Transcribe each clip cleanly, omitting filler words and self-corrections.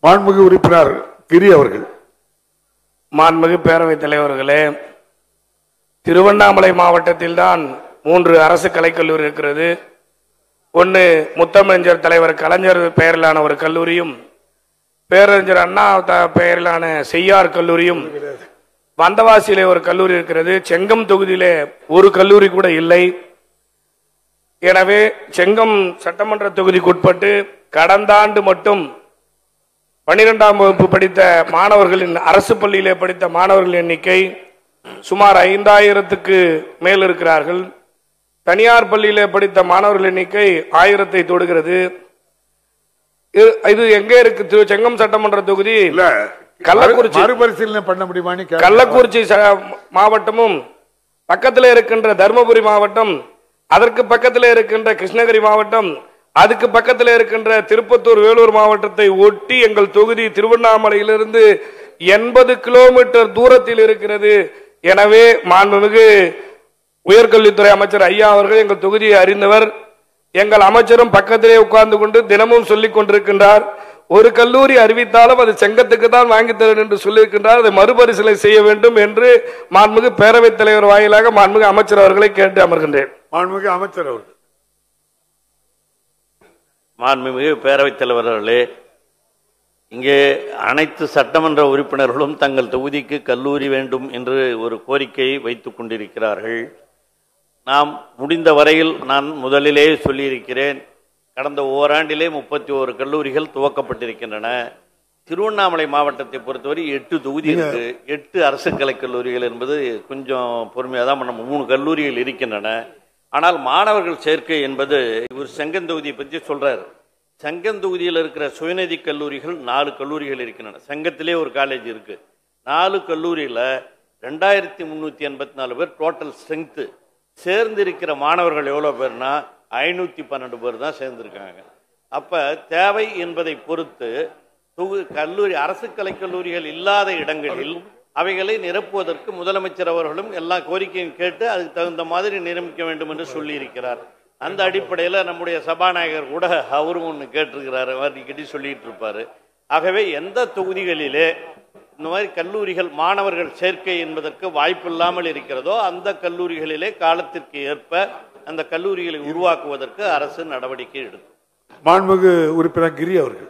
மாண்புமிகு உறுப்பினர் கிரி அவர்கள். மாண்புமிகு பேரவைத் தலைவர்களே, திருவண்ணாமலை மாவட்டத்தில் தான் 3 அரசு கலைக்கல்லூரி இருக்கிறது. ஒன்று முத்தமிழஞ்சர் தலைவர் கலைஞர் பெயரிலான ஒரு கல்லூரியும், பேரறிஞர் அண்ணா பெயரிலான செய்யார் கல்லூரியும், வந்தவாசியிலே ஒரு கல்லூரி இருக்கிறது. செங்கம் தொகுதியிலே ஒரு கல்லூரி கூட இல்லை. எனவே செங்கம் சட்டமன்ற தொகுதிக்குட்பட்டு கடந்த ஆண்டு மட்டும் 12ஆம் வகுப்பு படித்த மாணவர்களின் அரசு பள்ளியிலே படித்த மாணவர்கள் எண்ணிக்கை சுமார் 5000க்கு மேல் இருக்கிறார்கள். தனியார் பள்ளியிலே படித்த மாணவர்கள் எண்ணிக்கை 1000ஐ தொடுகிறது. இது எங்கே இருக்கு? செங்கம் சட்டமன்ற தொகுதி கள்ளக்குறிச்சி மறுபரிசீலனை பண்ண முடியுமா? கள்ளக்குறிச்சி மாவட்டமும் பக்கத்தில் இருக்கின்ற தருமபுரி மாவட்டம், அதற்கு பக்கத்தில் இருக்கின்ற கிருஷ்ணகிரி மாவட்டம், அதுக்கு பக்கத்தில் இருக்கின்ற திருப்பத்தூர் வேலூர் மாவட்டத்தை ஒட்டி எங்கள் தொகுதி திருவண்ணாமலையிலிருந்து 80 கிலோமீட்டர் தூரத்தில் இருக்கிறது. எனவே மாண்புமிகு உயர்கல்வித்துறை அமைச்சர் ஐயா அவர்கள் எங்கள் தொகுதியை அறிந்தவர். எங்கள் அமைச்சரும் பக்கத்திலே உட்கார்ந்து கொண்டு தினமும் சொல்லிக் கொண்டிருக்கின்றார். ஒரு கல்லூரி அறிவித்தாலும் அது செங்கத்துக்கு தான் வாங்கி தரும் என்று சொல்லியிருக்கின்றார். அதை மறுபரிசீலனை செய்ய வேண்டும் என்று மாண்புமிகு பேரவைத் தலைவர் வாயிலாக மாண்புமிகு அமைச்சர் அவர்களை கேட்டு அமர்கின்றேன். மாண்புமிகு அமைச்சர் அவர்கள். மாண்புமிகு பேரவைத் தலைவர் அவர்களே, இங்கே அனைத்து சட்டமன்ற உறுப்பினர்களும் தங்கள் தொகுதிக்கு கல்லூரி வேண்டும் என்று ஒரு கோரிக்கையை வைத்துக் கொண்டிருக்கிறார்கள். நாம் முடிந்த வரையில் நான் முதலிலே சொல்லியிருக்கிறேன், கடந்த ஓராண்டிலே 31 கல்லூரிகள் துவக்கப்பட்டிருக்கின்றன. திருவண்ணாமலை மாவட்டத்தை பொறுத்தவரை 8 தொகுதி இருக்கு. 8 அரசு கலைக்கல்லூரிகள் என்பது கொஞ்சம் பொறுமையாக தான் நம்ம 3 கல்லூரிகள் இருக்கின்றன. ஆனால் மாணவர்கள் சேர்க்கை என்பது இவர் செங்கந்தொகுதியை பற்றி சொல்றாரு. செங்கந்தொகுதியில் இருக்கிற சுயநிதி கல்லூரிகள் 4 கல்லூரிகள் இருக்கின்றன. செங்கத்திலே ஒரு காலேஜ் இருக்கு. 4 கல்லூரியில் 2384 பேர் டோட்டல் ஸ்ட்ரென்த்து. சேர்ந்திருக்கிற மாணவர்கள் எவ்வளோ பேர்னா 512 பேர் தான் சேர்ந்திருக்காங்க. அப்போ தேவை என்பதை பொறுத்து கல்லூரி அரசு கலைக்கல்லூரிகள் இல்லாத இடங்களில் அவைகளை நிரப்புவதற்கு முதலமைச்சர் அவர்களும் எல்லா கோரிக்கையும் கேட்டு அதுக்கு தகுந்த மாதிரி நியமிக்க வேண்டும் என்று சொல்லியிருக்கிறார். அந்த அடிப்படையில் நம்முடைய சபாநாயகர் கூட அவரும் ஒன்று கேட்டிருக்கிறார், அடிக்கடி சொல்லிட்டு இருப்பார். ஆகவே எந்த தொகுதிகளிலே இந்த மாதிரி கல்லூரிகள் மாணவர்கள் சேர்க்கை என்பதற்கு வாய்ப்பில்லாமல் இருக்கிறதோ அந்த கல்லூரிகளிலே காலத்திற்கு ஏற்ப அந்த கல்லூரிகளை உருவாக்குவதற்கு அரசு நடவடிக்கை எடுக்கும். மாண்புமிகு உறுப்பினர் கிரி அவர்கள்.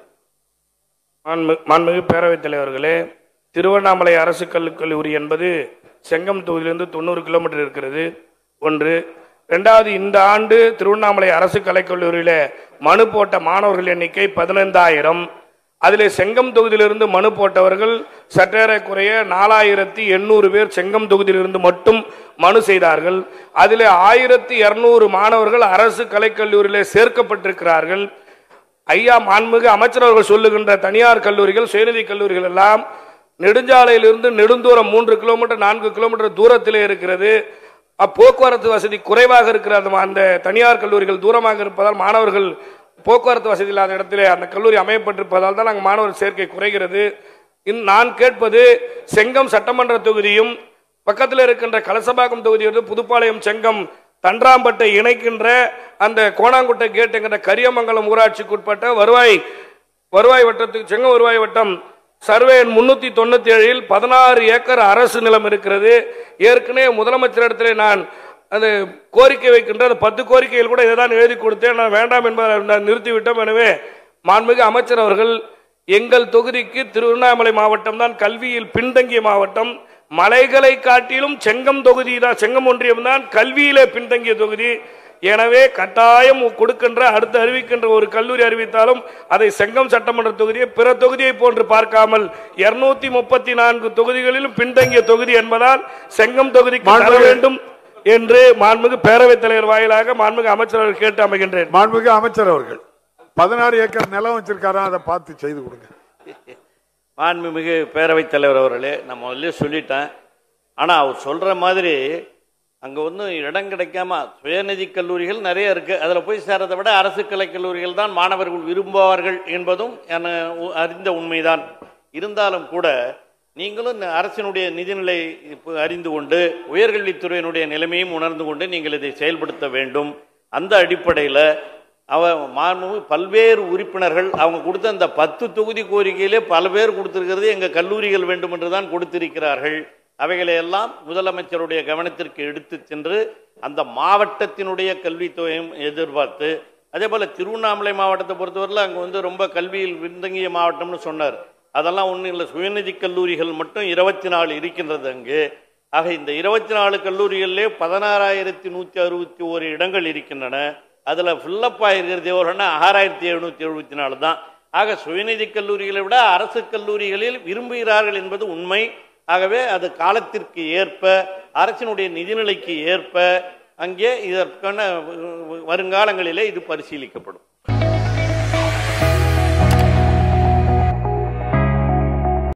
மாண்புமிகு பேரவைத் தலைவர்களே, திருவண்ணாமலை அரசு கல்லூரி என்பது செங்கம் தொகுதியிலிருந்து 90 கிலோமீட்டர் இருக்கிறது. ஒன்று. இரண்டாவது, இந்த ஆண்டு திருவண்ணாமலை அரசு கலைக்கல்லூரியில் மனு போட்ட மாணவர்கள் எண்ணிக்கை 15000. அதிலே செங்கம் தொகுதியிலிருந்து மனு போட்டவர்கள் சற்றேறக்குறைய 4800 பேர் செங்கம் தொகுதியிலிருந்து மட்டும் மனு செய்தார்கள். அதிலே 1200 மாணவர்கள் அரசு கலைக்கல்லூரியிலே சேர்க்கப்பட்டிருக்கிறார்கள். ஐயா மாண்புமிகு அமைச்சர் அவர்கள் சொல்லுகின்ற தனியார் கல்லூரிகள் சுயநிதி கல்லூரிகள் எல்லாம் நெடுஞ்சாலையிலிருந்து நெடுந்தூரம் 3 கிலோமீட்டர் 4 கிலோமீட்டர் தூரத்திலே இருக்கிறது. போக்குவரத்து வசதி குறைவாக இருக்கிற அந்த தனியார் கல்லூரிகள் தூரமாக இருப்பதால் மாணவர்கள் போக்குவரத்து வசதி இல்லாத இடத்திலே அந்த கல்லூரி அமையப்பட்டிருப்பதால் தான் அங்கு மாணவர் சேர்க்கை குறைகிறது. நான் கேட்பது, செங்கம் சட்டமன்ற தொகுதியும் பக்கத்தில் இருக்கின்ற கலசபாக்கம் தொகுதியிலிருந்து புதுப்பாளையம் செங்கம் தன்றாம்பட்டை இணைக்கின்ற அந்த கோணாங்குட்டை கேட் என்கிற கரியமங்கலம் ஊராட்சிக்குட்பட்ட வருவாய் வட்டத்துக்கு செங்கம் வருவாய் வட்டம் சர்வே 397 16 ஏக்கர் அரசு நிலம் இருக்கிறது. ஏற்கனவே முதலமைச்சரிடத்திலே நான் அது கோரிக்கை வைக்கின்ற 10 கோரிக்கைகள் கூட இதைதான் எழுதி கொடுத்தேன். நான் வேண்டாம் என்பதை நிறுத்திவிட்டோம். எனவே மாண்புமிகு அமைச்சர் அவர்கள், எங்கள் தொகுதிக்கு திருவண்ணாமலை மாவட்டம் தான் கல்வியில் பின்தங்கிய மாவட்டம். மலைகளை காட்டிலும் செங்கம் தொகுதி தான், செங்கம் ஒன்றியம் தான் கல்வியிலே பின்தங்கிய தொகுதி. எனவே கட்டாயம் கொடுக்கின்ற அடுத்து அறிவிக்கின்ற ஒரு கல்லூரி அறிவித்தாலும் அதை செங்கம் சட்டமன்ற தொகுதியை பிற தொகுதியை போன்று பார்க்காமல் 234 தொகுதிகளிலும் பின்தங்கிய தொகுதி என்பதால் செங்கம் தொகுதிக்கு தர வேண்டும் என்று மாண்புமிகு பேரவைத் தலைவர் வாயிலாக மாண்புமிகு அமைச்சர் அவர்கள் கேட்டு அமைகின்றேன். மாண்புமிகு அமைச்சர் அவர்கள் 16 ஏக்கர் நிலம் வச்சிருக்காரா, அதை பார்த்து செய்து கொடுங்க. மாண்புமிகு பேரவைத் தலைவர் அவர்களே, நான் முதல்ல சொல்லிட்டேன். ஆனால் அவர் சொல்ற மாதிரி அங்கே ஒன்றும் இடம் கிடைக்காம சுயநிதி கல்லூரிகள் நிறைய இருக்கு. அதில் போய் சேரதை விட அரசு கலைக்கல்லூரிகள் தான் மாணவர்கள் விரும்புவார்கள் என்பதும் அறிந்த உண்மைதான். இருந்தாலும் கூட நீங்களும் அரசினுடைய நிதிநிலை அறிந்து கொண்டு உயர்கல்வித்துறையினுடைய நிலைமையும் உணர்ந்து கொண்டு நீங்கள் இதை செயல்படுத்த வேண்டும். அந்த அடிப்படையில் பல்வேறு உறுப்பினர்கள் அவங்க கொடுத்த அந்த 10 தொகுதி கோரிக்கையிலே பல பேர் கொடுத்திருக்கிறது எங்கள் கல்லூரிகள் வேண்டும் என்று தான் கொடுத்திருக்கிறார்கள். அவைகளையெல்லாம் முதலமைச்சருடைய கவனத்திற்கு எடுத்து சென்று அந்த மாவட்டத்தினுடைய கல்வித்துறையும் எதிர்பார்த்து, அதே போல் திருவண்ணாமலை மாவட்டத்தை பொறுத்தவரையில் அங்கே ரொம்ப கல்வியில் பின்தங்கிய மாவட்டம்னு சொன்னார். அதெல்லாம் ஒன்றும் இல்லை, சுயநிதி கல்லூரிகள் மட்டும் 24 இருக்கின்றது அங்கு. ஆக இந்த 24 கல்லூரிகளிலே 16,161 இடங்கள் இருக்கின்றன. அதில் ஃபில்லப் ஆகிருக்கிறது எவ்வளோன்னா 6,774 தான். ஆக சுயநிதி கல்லூரிகளை விட அரசு கல்லூரிகளில் விரும்புகிறார்கள் என்பது உண்மை. ஆகவே அது காலத்திற்கு ஏற்ப அரசினுடைய நிதிநிலைக்கு ஏற்ப அங்கே இதற்கான வருங்காலங்களிலே இது பரிசீலிக்கப்படும்.